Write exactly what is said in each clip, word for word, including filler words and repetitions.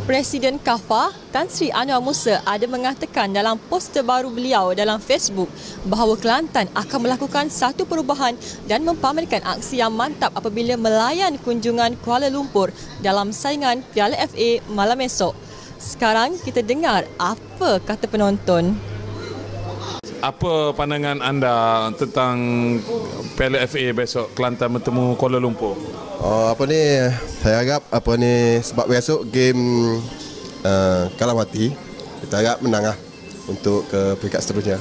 Presiden K A F A, Tan Sri Anwar Musa ada mengatakan dalam poster baru beliau dalam Facebook bahawa Kelantan akan melakukan satu perubahan dan mempamerkan aksi yang mantap apabila melayan kunjungan Kuala Lumpur dalam saingan Piala F A malam esok. Sekarang kita dengar apa kata penonton. Apa pandangan anda tentang Piala F A besok Kelantan bertemu Kuala Lumpur? Oh, apa ni, saya harap apa ni sebab besok game uh, kalah mati, kita harap menang lah untuk ke peringkat seterusnya.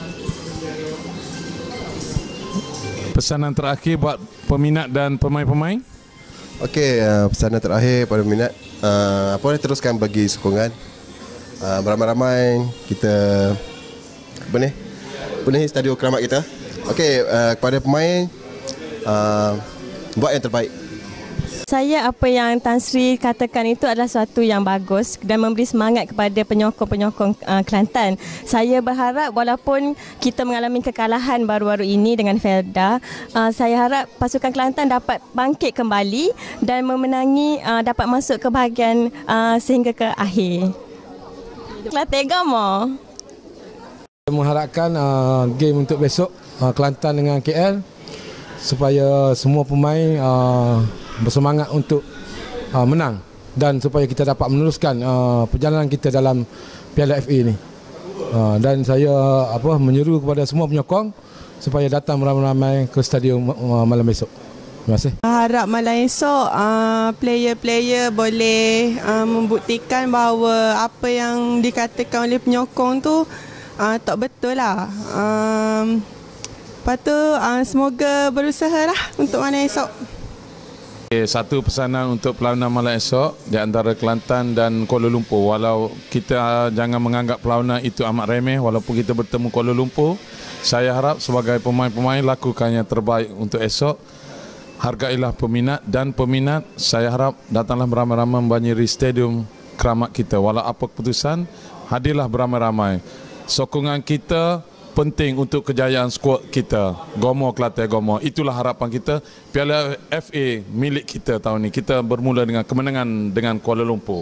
Pesanan terakhir buat peminat dan pemain-pemain? Okey, uh, pesanan terakhir pada peminat, uh, apa ni, teruskan bagi sokongan, uh, beramai-ramai kita apa ni penuhi stadium keramat kita. Okey, uh, kepada pemain, uh, buat yang terbaik. Saya apa yang Tan Sri katakan itu adalah suatu yang bagus dan memberi semangat kepada penyokong-penyokong uh, Kelantan. Saya berharap walaupun kita mengalami kekalahan baru-baru ini dengan Felda, uh, saya harap pasukan Kelantan dapat bangkit kembali dan memenangi, uh, dapat masuk ke bahagian uh, sehingga ke akhir. Kelantan Gamo. Saya mengharapkan uh, game untuk besok uh, Kelantan dengan K L supaya semua pemain uh, bersemangat untuk uh, menang dan supaya kita dapat meneruskan uh, perjalanan kita dalam Piala F A ini. Uh, dan saya apa menyeru kepada semua penyokong supaya datang ramai-ramai ke stadium uh, malam esok. Terima kasih. Harap malam esok uh, player-player boleh uh, membuktikan bahawa apa yang dikatakan oleh penyokong tu uh, tak betul lah. Um, lepas tu uh, semoga berusaha lah untuk malam esok. Satu pesanan untuk perlawanan malam esok di antara Kelantan dan Kuala Lumpur. Walau kita jangan menganggap perlawanan itu amat remeh walaupun kita bertemu Kuala Lumpur, saya harap sebagai pemain-pemain lakukan yang terbaik untuk esok. Hargailah peminat dan peminat, saya harap datanglah beramai-ramai membanjiri stadium keramat kita. Walau apa keputusan, hadirlah beramai-ramai. Sokongan kita penting untuk kejayaan skuad kita. Gomo Kelantan Gomo. Itulah harapan kita. Piala F A milik kita tahun ini. Kita bermula dengan kemenangan dengan Kuala Lumpur.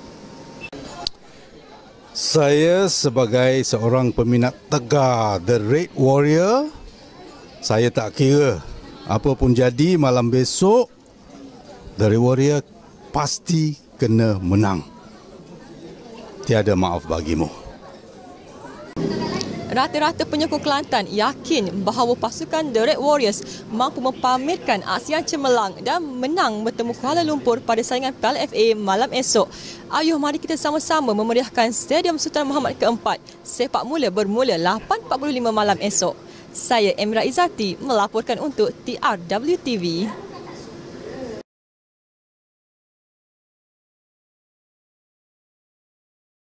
Saya sebagai seorang peminat tegar The Red Warrior, saya tak kira apa pun jadi malam besok, The Red Warrior pasti kena menang. Tiada maaf bagimu. Rata-rata penyokong Kelantan yakin bahawa pasukan The Red Warriors mampu mempamerkan aksi yang cemerlang dan menang bertemu Kuala Lumpur pada saingan Piala F A malam esok. Ayuh mari kita sama-sama memeriahkan Stadium Sultan Muhammad keempat. Sepak mula bermula lapan empat puluh lima malam esok. Saya Emira Izzati melaporkan untuk T R W T V.